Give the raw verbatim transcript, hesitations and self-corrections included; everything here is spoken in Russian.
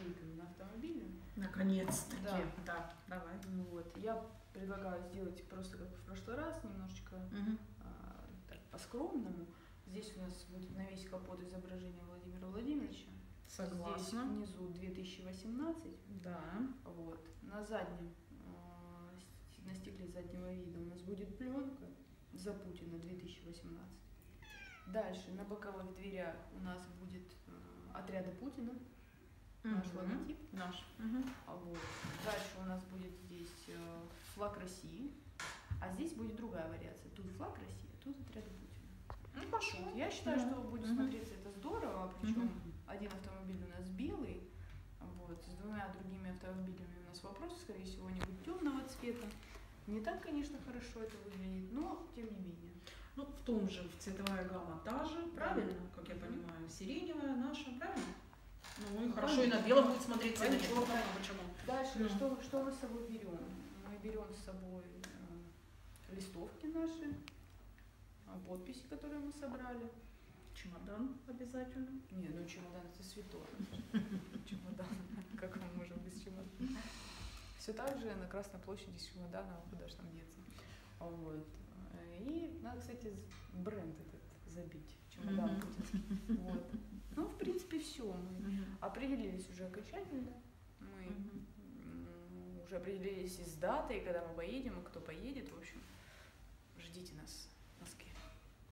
выпьем на автомобиле. Наконец-таки. Да. Да, давай. Вот. Я предлагаю сделать просто как в прошлый раз, немножечко Угу. а, так, по-скромному. Здесь у нас будет на весь капот изображение Владимира Владимировича. Согласна. Здесь внизу две тысячи восемнадцать. Да. Вот. На заднем, э, на стекле заднего вида у нас будет пленка за Путина две тысячи восемнадцать. Дальше на боковых дверях у нас будет э, отряда Путина, наш Мгм. логотип. Наш. Угу. А вот. Дальше у нас будет здесь э, флаг России, а здесь будет другая вариация. Тут флаг России, а тут отряда Путина. Ну, хорошо. Вот. Я считаю, Да. что будет Мгм. смотреться это здорово, причем Мгм. один автомобиль у нас белый, вот, с двумя другими автомобилями у нас вопрос, скорее всего, они будут темного цвета. Не так, конечно, хорошо это выглядит, но тем не менее. Ну, в том же, цветовая гамма та же, правильно, как я Мгм. понимаю, сиреневая наша, правильно? Ну и Ну, хорошо, и на конечно. белом будет смотреться, и на Конечно. черном, почему? Дальше, Ну. что, что мы с собой берем? Мы берем с собой э, листовки наши, э, подписи, которые мы собрали. Чемодан обязательно. Не, ну чемодан это святое. Чемодан. Как мы можем без чемодана? Все так же на Красной площади с чемоданом, куда же там деться. Вот. И надо, кстати, бренд этот забить. Чемодан Мгм. путинский. Вот. Ну, в принципе, все. Мы Мгм. определились уже окончательно. Мы Мгм. м, уже определились и с датой, когда мы поедем, и кто поедет. В общем, ждите нас.